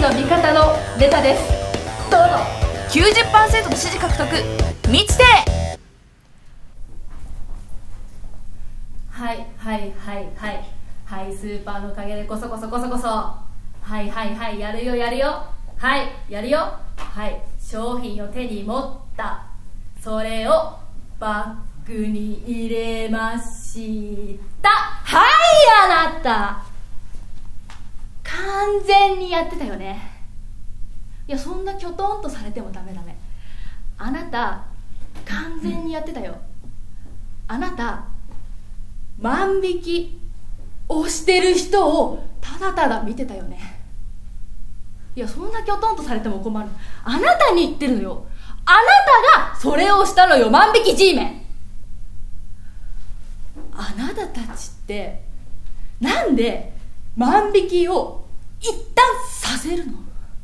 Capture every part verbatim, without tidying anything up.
の味方のネタです。どうぞ。 きゅうじゅっパーセント の支持獲得、満ちて。 はいはいはいはいはい、スーパーの陰でこそこそこそこそ、はいはいはい、やるよやるよ、はいやるよ、はい、商品を手に持った、それをバッグに入れました。はい、あなた完全にやってたよね。いや、そんなきょとんとされてもダメダメ。あなた完全にやってたよ。あなた万引きをしてる人をただただ見てたよね。いや、そんなきょとんとされても困る。あなたに言ってるのよ。あなたがそれをしたのよ、万引き G メン。あなたたちってなんで万引きを一旦させるの？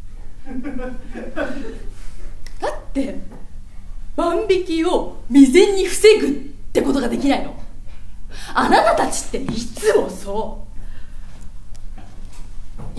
だって万引きを未然に防ぐってことができないの？あなたたちっていつもそう。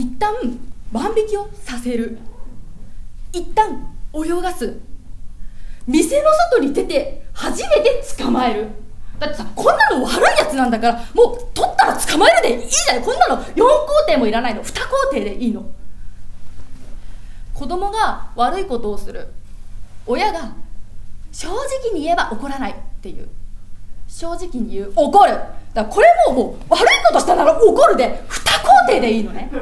一旦万引きをさせる、一旦泳がす、店の外に出て初めて捕まえる。だってさ、こんなの悪いやつなんだから、もう取ったら捕まえるでいいじゃない。こんなのよんこうていもいらないの、にこうていでいいの。子供が悪いことをする、親が正直に言えば怒らないっていう、正直に言う、怒る。だからこれももう悪いことしたなら怒るでにこうていでいいのね。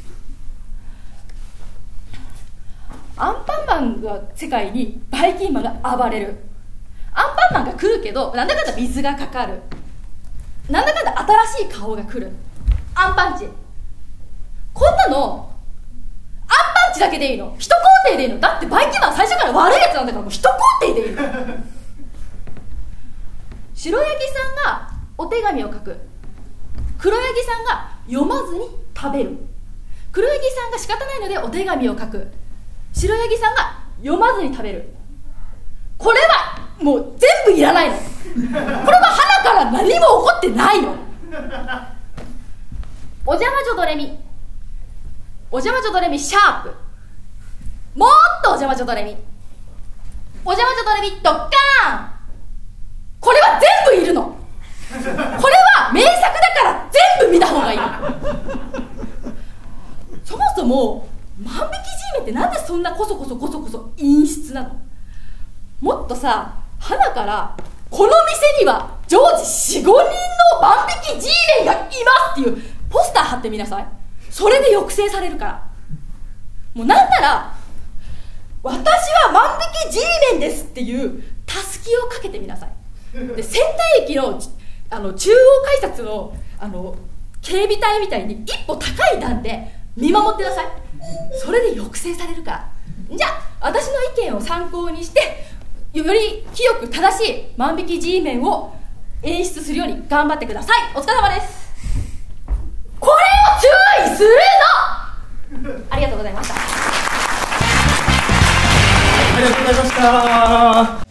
アンパンマンが世界にバイキンマンが暴れる。アンパンマンが来るけど、なんだかんだ水がかかる。なんだかんだ新しい顔が来る。アンパンチ。こんなのアンパンチだけでいいの。一工程でいいの。だってバイキンマン最初から悪いやつなんだから、もう一工程でいいの。白ヤギさんがお手紙を書く、黒ヤギさんが読まずに食べる。黒ヤギさんが仕方ないのでお手紙を書く、白ヤギさんが読まずに食べる。これはもう全部いらないの。これは鼻から何も起こってないの。お邪魔女ドレミ、お邪魔女ドレミシャープ、もっとお邪魔女ドレミ、お邪魔女ドレミドッカーン。これは全部いるの。これは名作だから全部見た方がいい。そもそも万引き G メンってなんでそんなこそこそこそこそ陰湿なの？もっとさ、花からこの店には常時 よん、ごにんの万引き G メンがいますっていうポスター貼ってみなさい。それで抑制されるから。もうなんなら私は万引き G メンですっていうたすきをかけてみなさい。で、仙台駅のあの中央改札のあの警備隊みたいに一歩高い段で見守ってなさい。それで抑制されるから。じゃあ私の意見を参考にしてより清く正しい万引き G メンを演出するように頑張ってください。お疲れ様です。これを注意するの。ありがとうございました。 ありがとうございました。